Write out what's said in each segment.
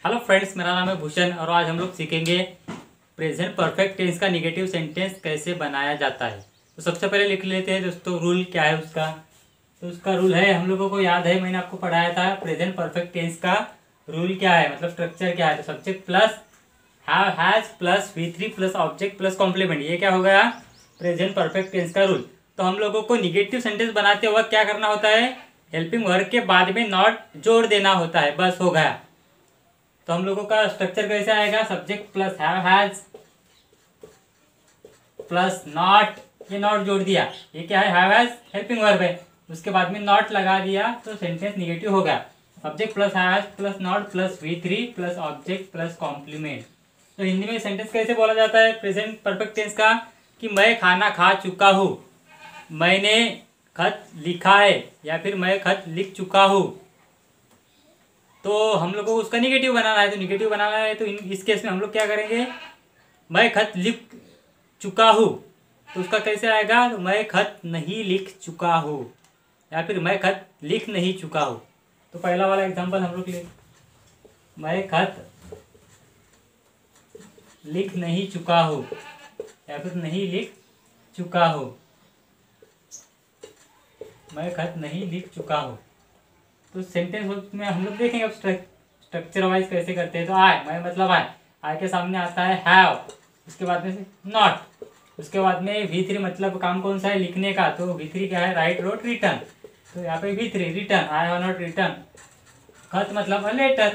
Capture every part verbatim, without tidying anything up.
Hello friends, मेरा नाम है भूषण और आज हम लोग सीखेंगे प्रेजेंट परफेक्ट टेंस का निगेटिव सेंटेंस कैसे बनाया जाता है। तो सबसे पहले लिख लेते हैं दोस्तों, रूल क्या है उसका। तो उसका रूल है, हम लोगों को याद है, मैंने आपको पढ़ाया था प्रेजेंट परफेक्ट टेंस का रूल क्या है, मतलब स्ट्रक्चर क्या है। तो subject plus have has plus V three plus object plus complement, ये क्या हो गया प्रेजेंट परफेक्ट टेंस का रूल। तो हम लोगों को निगेटिव सेंटेंस बनाते वक्त क्या करना होता है, हेल्पिंग वर्ब के बाद में नॉट जोड़ देना होता है, बस हो गया। तो हम लोगों का स्ट्रक्चर कैसे आएगा, subject plus have has plus not, ये नॉट जोड़ दिया, ये क्या है हैव हैज हेल्पिंग वर्ब है, उसके बाद में नॉट लगा दिया तो सेंटेंस निगेटिव हो गया। Subject plus have has plus not plus V three plus object plus complement. तो हिंदी में सेंटेंस कैसे बोला जाता है प्रेजेंट परफेक्ट टेंस का, कि मैं खाना खा चुका हूँ, मैंने खत लिखा है, या फिर मैं खत लिख चुका हूँ। तो हम लोग को उसका निगेटिव बनाना है, तो निगेटिव बनाना है तो इन इस केस में हम लोग क्या करेंगे, मैं खत लिख चुका हूँ, तो उसका कैसे आएगा, तो मैं खत नहीं लिख चुका हूँ, या फिर मैं खत लिख नहीं चुका हूँ। तो पहला वाला एग्जांपल हम लोग ले, मैं खत लिख नहीं चुका हूँ, या फिर नहीं लिख चुका हूँ, मैं खत नहीं लिख चुका हूँ। तो सेंटेंस में हम लोग देखेंगे अब स्ट्रक्चर वाइज कैसे करते हैं। तो आए, मैं मतलब आए, आए के सामने आता है हैव, उसके बाद में नॉट, उसके बाद में वी थ्री, मतलब काम कौन सा है, लिखने का। तो वी थ्री क्या है, राइट रोट रिटर्न, तो यहाँ पे V three written, I have not written. खत मतलब लेटर,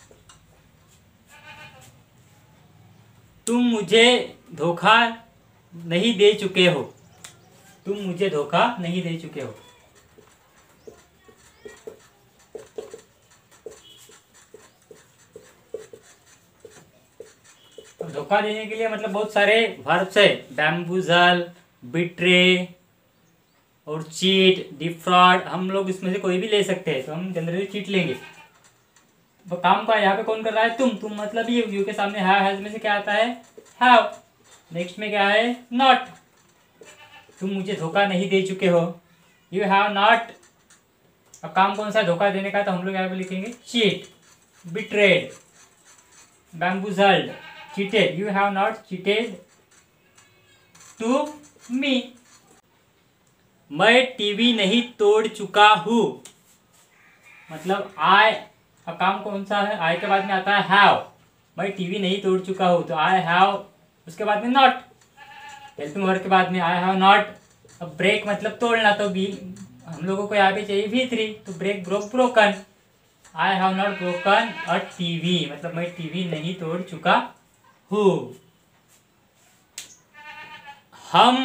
तुम मुझे धोखा नहीं दे चुके हो, तुम मुझे धोखा नहीं दे चुके हो। धोखा देने के लिए मतलब बहुत सारे वर्ब्स है, बैम्बूजल, बिट्रे और चीट, डिफ्रॉड, हम लोग इसमें से कोई भी ले सकते हैं। तो हम जनरली चीट लेंगे। तो काम का यहाँ पे कौन कर रहा है, तुम तुम मतलब ये यू के सामने हैव हैज में से क्या आता है, हैव। नेक्स्ट में क्या है, नॉट, तुम मुझे धोखा नहीं दे चुके हो, यू हैव नॉट। अब काम कौन सा है, धोखा देने का, तो हम लोग यहाँ पे लिखेंगे cheat, betrayed, bamboozled, cheated, you have not cheated to me। मैं टीवी नहीं तोड़ चुका हूँ, मतलब आई, अब काम कौन सा है, आई के बाद में आता है हैव, मैं टीवी नहीं तोड़ चुका हूँ, तो आई हैव, उसके बाद में नॉट, हेल्पिंग वर्ब के बाद में आई हैव नॉट। अब ब्रेक मतलब तोड़ना, तो बी हम लोगों को यहाँ पे चाहिए वी थ्री, तो break broke broken, I have not broken a TV, मतलब मैं टीवी नहीं तोड़ चुका हूँ। हम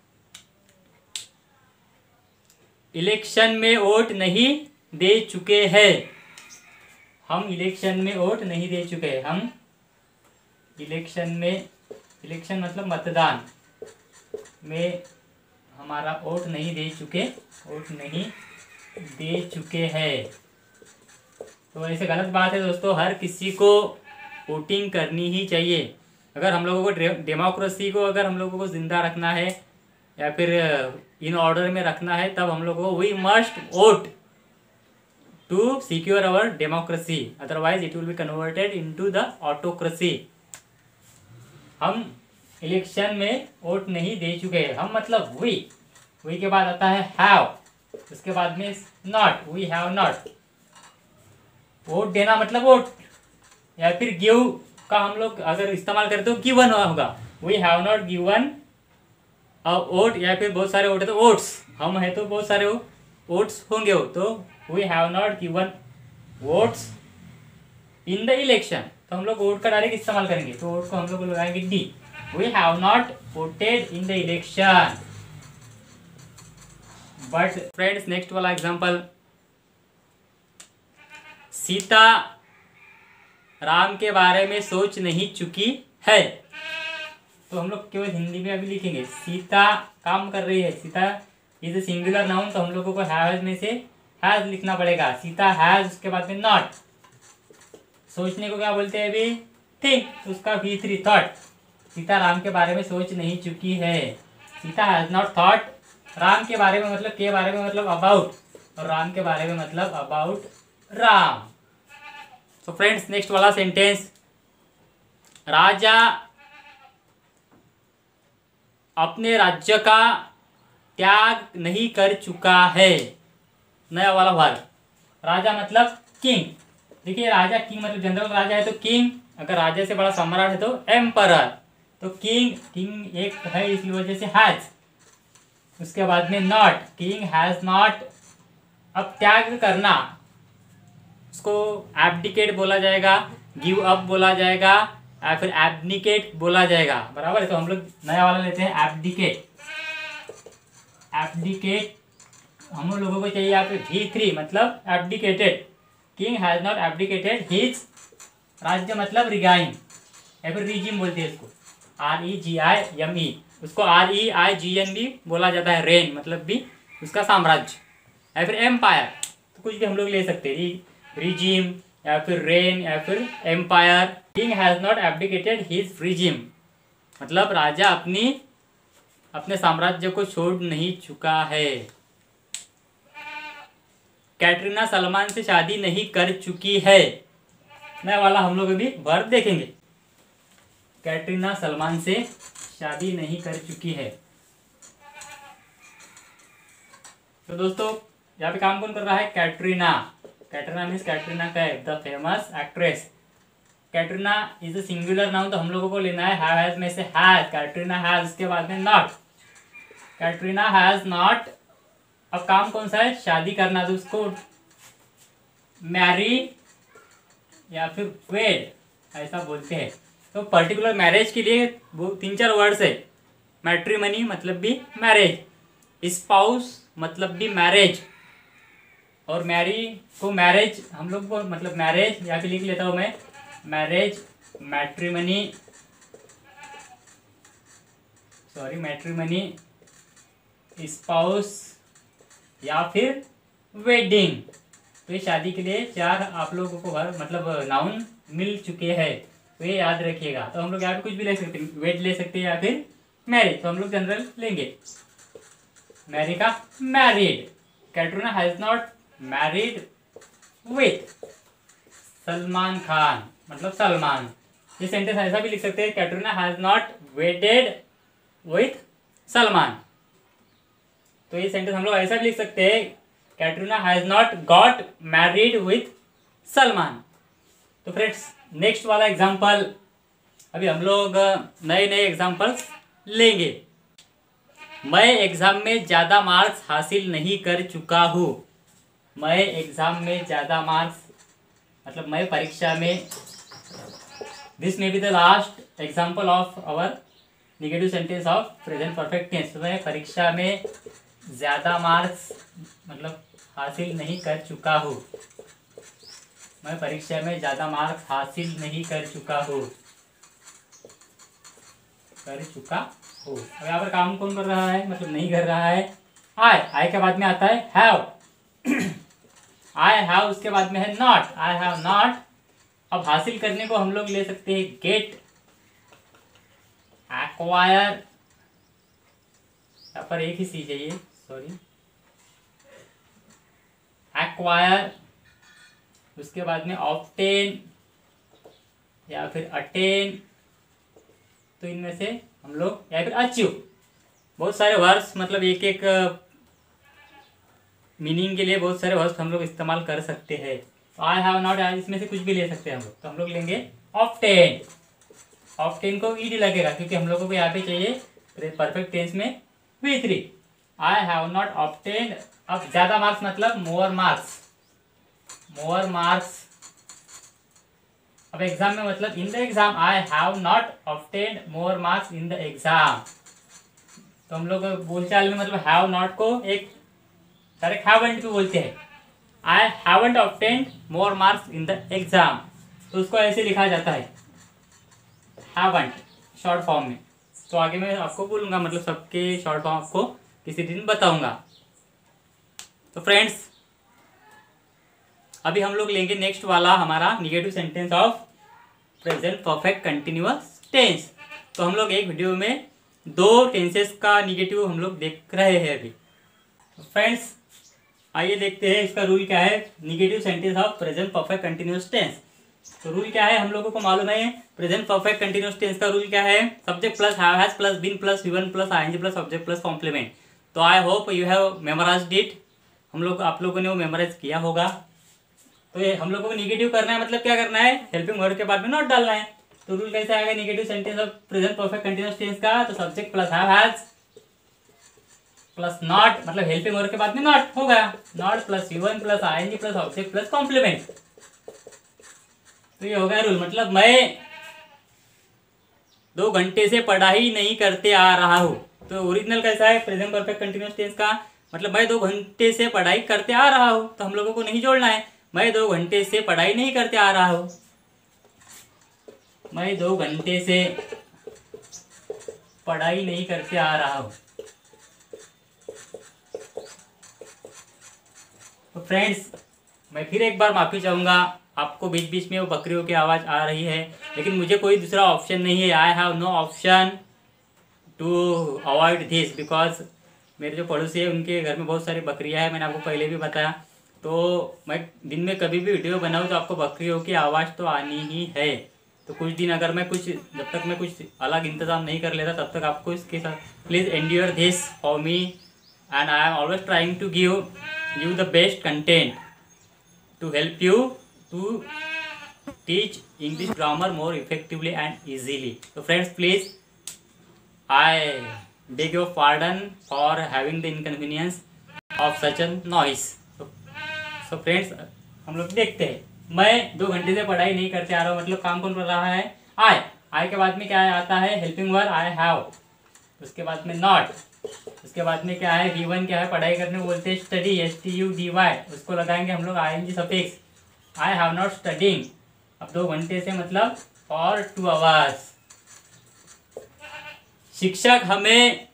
इलेक्शन में वोट नहीं दे चुके हैं, हम इलेक्शन में वोट नहीं दे चुके हैं, हम इलेक्शन में, इलेक्शन मतलब मतदान में हमारा वोट नहीं दे चुके, वोट नहीं दे चुके हैं। तो ऐसे गलत बात है दोस्तों, हर किसी को वोटिंग करनी ही चाहिए। अगर हम लोगों को डेमोक्रेसी को, अगर हम लोगों को जिंदा रखना है या फिर इन ऑर्डर में रखना है, तब हम लोगों को we must vote to secure our democracy, otherwise it will be converted into the autocracy. हम इलेक्शन में वोट नहीं दे चुके हैं, हम मतलब वी, वी के बाद आता है हैव, उसके बाद में not, we have not. Vote देना मतलब वोट, या फिर गिव का हम लोग अगर इस्तेमाल करते हो गिवन होगा, we have not given a vote, या फिर बहुत सारे वोट है तो वोट्स, हम है तो बहुत सारे वोट्स होंगे हो, तो we have not given votes in the election. तो हम लोग वोट का डायरेक्ट इस्तेमाल करेंगे, तो वोट को हम लोग लगाएंगे D, we have not voted in the election. But friends, next वाला एग्जांपल, सीता राम के बारे में सोच नहीं चुकी है। तो हम लोग केवल हिंदी में अभी लिखेंगे, सीता काम कर रही है, Sita is a singular noun, तो हम लोगों को हैज में से हैज लिखना पड़ेगा, सीता हैज, उसके बाद में नॉट। सोचने को क्या बोलते हैं अभी, थिंक, तो उसका V three thought, Sita Ram के बारे में सोच नहीं चुकी है, Sita has not thought, Ram के बारे में मतलब के बारे में मतलब अबाउट, और राम के बारे में मतलब अबाउट राम। तो फ्रेंड्स नेक्स्ट वाला सेंटेंस, राजा अपने राज्य का त्याग नहीं कर चुका है। नया वाला वर्ड, राजा मतलब किंग। देखिए राजा किंग मतलब जनरल राजा है तो किंग, अगर राजा से बड़ा सम्राट है तो एम्परर। तो किंग, किंग एक है इसी वजह से हैज, उसके बाद में नॉट, किंग हैज नॉट। अब त्याग करना, उसको एब्डिकेट बोला जाएगा, गिव अप बोला जाएगा, या फिर एब्निकेट बोला जाएगा, बराबर है। तो हम लोग नया वाला लेते हैं एब्डिकेट। एब्डिकेट हम लोगों को चाहिए यहाँ पे भी थ्री मतलब abdicated. King has not abdicated his, राज्य मतलब रिगाइन या फिर रिजिम बोलते हैं इसको, R E ji I M E. उसको आर ई आई जी एन भी बोला जाता है, रेन मतलब भी उसका साम्राज्य, या फिर एम्पायर। तो कुछ भी हम लोग ले सकते हैं, रिजिम या फिर रेन या फिर empire. King has not abdicated his regime मतलब राजा अपनी अपने साम्राज्य को छोड़ नहीं चुका है। कैटरीना सलमान से शादी नहीं कर चुकी है। नया वाला हम लोग अभी वर्ब देखेंगे। कैटरीना सलमान से शादी नहीं कर चुकी है। तो दोस्तों यहाँ पे काम कौन कर रहा है, Katrina. Katrina means Katrina Kaif, the famous actress. Katrina is a singular noun, तो हम लोगों को लेना है हैव हैज में से हैज, कैटरीना हैज, उसके बाद में नॉट, कैटरीना हैज नॉट। अब काम कौन सा है, शादी करना, तो उसको मैरी या फिर वेड ऐसा बोलते हैं। तो पर्टिकुलर मैरिज के लिए वो तीन चार वर्ड्स है। मैट्रिमनी मतलब भी मैरिज, स्पाउस मतलब भी मैरिज, और मैरी को मैरिज हम लोग को मतलब मैरिज, या फिर लिख लेता हूँ मैं marriage, matrimony, sorry matrimony, spouse या फिर वेडिंग। तो ये शादी के लिए चार आप लोगों को वर्ब मतलब नाउन मिल चुके हैं, तो ये याद रखिएगा। तो हम लोग यहाँ पे कुछ भी ले सकते हैं, वेड ले सकते हैं या फिर मैरिज। तो हम लोग जनरल लेंगे, मैरी का married. Katrina has not married with Salman Khan मतलब सलमान। ये सेंटेंस ऐसा भी लिख सकते हैं, Katrina has not wedded with Salman. तो ये सेंटेंस हम लोग ऐसा भी लिख सकते हैं, Katrina has not got married with Salman. तो फ्रेंड्स नेक्स्ट वाला एग्जाम्पल, अभी हम लोग नए नए एग्जाम्पल्स लेंगे। मैं एग्जाम में ज़्यादा मार्क्स हासिल नहीं कर चुका हूँ। मैं एग्जाम में ज़्यादा मार्क्स मतलब मैं परीक्षा में, this may be the last example of our negative sentence of present perfect tense. मैं परीक्षा में ज़्यादा मार्क्स मतलब हासिल नहीं कर चुका हूँ। मैं परीक्षा में ज़्यादा मार्क्स हासिल नहीं कर चुका हूँ कर चुका हूँ अब यहाँ पर काम कौन कर रहा है, मतलब नहीं कर रहा है। आई, आई के बाद में आता है हैव। आई हैव उसके बाद में है नॉट, आई हैव नॉट। अब हासिल करने को हम लोग ले सकते हैं गेट, एक्वायर, यहाँ पर एक ही चीज है ये, सॉरी, एक्वायर, उसके बाद में ऑब्टेन या फिर अटेन। तो इनमें से हम लोग या फिर अचीव, बहुत सारे वर्ड्स मतलब एक एक मीनिंग के लिए बहुत सारे वर्ड्स हम लोग इस्तेमाल कर सकते हैं। तो आई हैव नॉट, इसमें से कुछ भी ले सकते हैं हम लोग। तो हम लोग लेंगे ऑब्टेन। ऑब्टेन को ईडी लगेगा क्योंकि हम लोगों को यहाँ पे चाहिए परफेक्ट टेंस में V three. I have not obtain. अब ज्यादा मार्क्स मतलब मोर मार्क्स, मोर मार्क्स। अब एग्जाम में मतलब in the exam, I have not obtain more marks in the exam. तो हम लोग बोलचाल में मतलब हैव नॉट को एक डायरेक्ट हैवंट भी बोलते हैं। I haven't obtain more marks in the exam, तो उसको ऐसे लिखा जाता है हैवंट शॉर्ट फॉर्म में। तो आगे मैं आपको बोलूंगा, मतलब सबके शॉर्ट फॉर्म आपको किसी दिन बताऊंगा। तो फ्रेंड्स अभी हम लोग लेंगे नेक्स्ट वाला हमारा negative sentence of present perfect continuous tense. तो हम लोग एक वीडियो में दो टेंसेस का निगेटिव हम लोग देख रहे हैं अभी। फ्रेंड्स आइए देखते हैं इसका रूल क्या है, negative sentence of present perfect continuous tense. तो रूल क्या है हम लोगों को मालूम है, प्रेजेंट परफेक्ट कंटिन्यूअस टेंस का रूल क्या है, subject plus have has plus been plus V one plus ING plus object plus complement. तो I hope you have memorised it, हम लोग आप लोगों ने वो मेमोराइज किया होगा। तो ये हम लोगों को निगेटिव करना है, मतलब क्या करना है, हेल्पिंग वर्ब के बाद में नॉट डालना है। तो रूल कैसे आएगा negative sentence of present perfect continuous tense का, तो subject plus have has plus not, मतलब हेल्पिंग वर्ब के बाद में नॉट होगा, not plus V one plus ING plus object plus complement. तो ये हो गया रूल। मतलब मैं दो घंटे से पढ़ाई नहीं करते आ रहा हूँ। तो ओरिजिनल कैसा है प्रेजेंट परफेक्ट कंटिन्यूअस टेंस का, मतलब मैं दो घंटे से पढ़ाई करते आ रहा हूँ। तो हम लोगों को नहीं जोड़ना है, मैं दो घंटे से पढ़ाई नहीं करते आ रहा हूँ, मैं दो घंटे से पढ़ाई नहीं करते आ रहा हूँ। तो फ्रेंड्स मैं फिर एक बार माफ़ी चाहूँगा, आपको बीच बीच में वो बकरियों की आवाज़ आ रही है, लेकिन मुझे कोई दूसरा ऑप्शन नहीं है। I have no option to avoid this, because मेरे जो पड़ोसी है उनके घर में बहुत सारी बकरियां हैं, मैंने आपको पहले भी बताया। तो मैं दिन में कभी भी वीडियो बनाऊँ तो आपको बकरियों की आवाज़ तो आनी ही है। तो कुछ दिन अगर मैं कुछ जब तक मैं कुछ अलग इंतज़ाम नहीं कर लेता तब तक आपको इसके साथ please endure this for me, and I am always trying to give you the best content to help you to teach English grammar more effectively and easily. So friends, please I beg your pardon for having the inconvenience of such a noise. So, so friends हम लोग देखते हैं, मैं दो घंटे से पढ़ाई नहीं करते आ रहा हूँ, मतलब काम कौन कर रहा है, आई। आई के बाद में क्या आता है, हेल्पिंग वर्ब आई हैव, उसके बाद में नॉट, उसके बाद में क्या है, वी वन क्या है, पढ़ाई करने को बोलते हैं study, S T U D Y, उसको लगाएंगे हम लोग I N G suffix, I have not studying. अब दो घंटे से मतलब फॉर टू आवर्स। शिक्षक हमें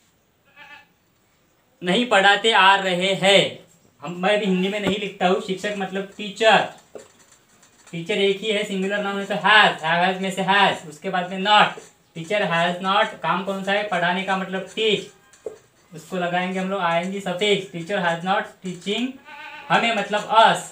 नहीं पढ़ाते आ रहे हैं, हम मैं भी हिंदी में नहीं लिखता हूँ, शिक्षक मतलब टीचर, टीचर एक ही है, सिंगुलर नाउन है तो हैज, हैज में से हैज, उसके बाद में नॉट, टीचर हैज नॉट, काम कौन सा है, पढ़ाने का मतलब टीच, उसको लगाएंगे हम लोग ING suffix, teacher has not teaching, हमें मतलब अस,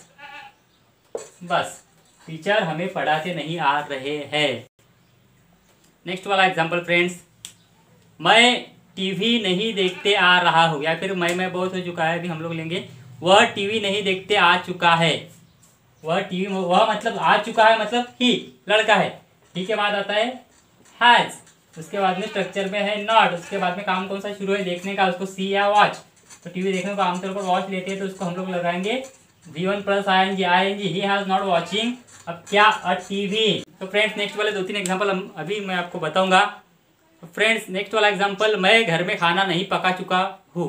बस टीचर हमें पढ़ाते नहीं आ रहे हैं। नेक्स्ट वाला एग्जांपल फ्रेंड्स, मैं टीवी नहीं देखते आ रहा हूँ, या फिर मैं मैं बहुत हो चुका है, अभी हम लोग लेंगे वह टीवी नहीं देखते आ चुका है, वह टीवी, वह मतलब आ चुका है, मतलब ही लड़का है, ही के बाद आता है हैज, उसके बाद में स्ट्रक्चर में है नॉट, उसके बाद में काम कौन सा शुरू है देखने का, उसको सी या वॉच, तो टीवी देखने को आमतौर पर वॉच लेते हैं, तो उसको हम लोग लगाएंगे V one plus I N G, I N G, he has not watching, अब क्या, अ टीवी। तो फ्रेंड्स नेक्स्ट वाले दो तीन एग्जांपल हम अभी मैं आपको बताऊंगा। तो फ्रेंड्स नेक्स्ट वाला एग्जांपल, मैं घर में खाना नहीं पका चुका हूँ,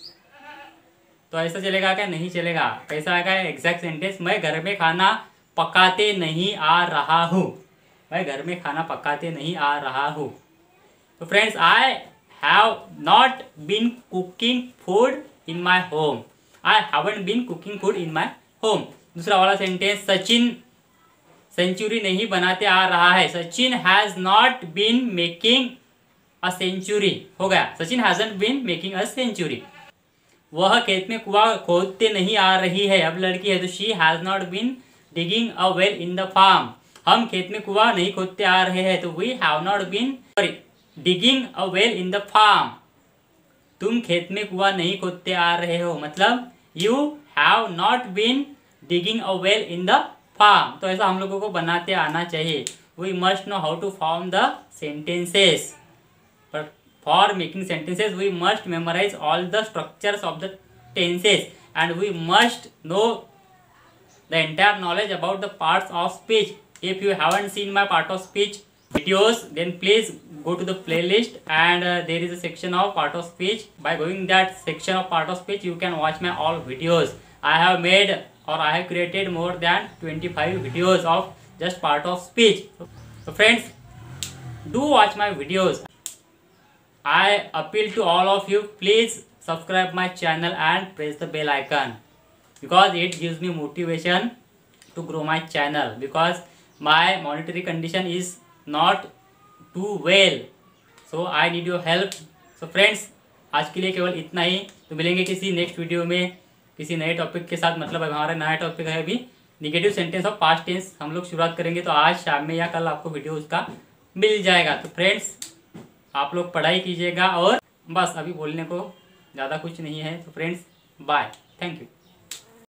तो ऐसा चलेगा क्या, नहीं चलेगा, कैसा आएगा एग्जैक्ट सेंटेंस, मैं घर में खाना पकाते नहीं आ रहा हूँ, मैं घर में खाना पकाते नहीं आ रहा हूँ। तो friends I have not been cooking food in my home, I haven't been cooking food in my home. दूसरा वाला सेंटेंस, सचिन सेंचुरी नहीं बनाते आ रहा है, Sachin has not been making a century, हो गया, Sachin hasn't been making a century. वह खेत में कुआं खोदते नहीं आ रही है, अब लड़की है तो she has not been digging a well in the farm, हम खेत में कुआं नहीं खोदते आ रहे हैं, तो we have not been sorry digging a well in the farm, तुम खेत में कुआं नहीं खोदते आ रहे हो, मतलब you have not been digging a well in the farm. तो ऐसा हम लोगों को बनाते आना चाहिए। We must know how to form the sentences, but for making sentences we must memorise all the structures of the tenses, and we must know the entire knowledge about the parts of speech. If you haven't seen my part of speech videos, then please go to the playlist, and uh, there is a section of part of speech. By going that section of part of speech, you can watch my all videos. I have made or I have created more than twenty-five videos of just part of speech. So friends, do watch my videos. I appeal to all of you, please subscribe my channel and press the bell icon, because it gives me motivation to grow my channel, because my monetary condition is not too well, so I need your help. So friends, आज के लिए केवल इतना ही, तो मिलेंगे किसी next video में किसी नए टॉपिक के साथ, मतलब हमारा नया टॉपिक है अभी negative sentence of past tense हम लोग शुरुआत करेंगे, तो आज शाम में या कल आपको वीडियो उसका मिल जाएगा। तो फ्रेंड्स आप लोग पढ़ाई कीजिएगा, और बस अभी बोलने को ज़्यादा कुछ नहीं है। तो फ्रेंड्स बाय, थैंक यू।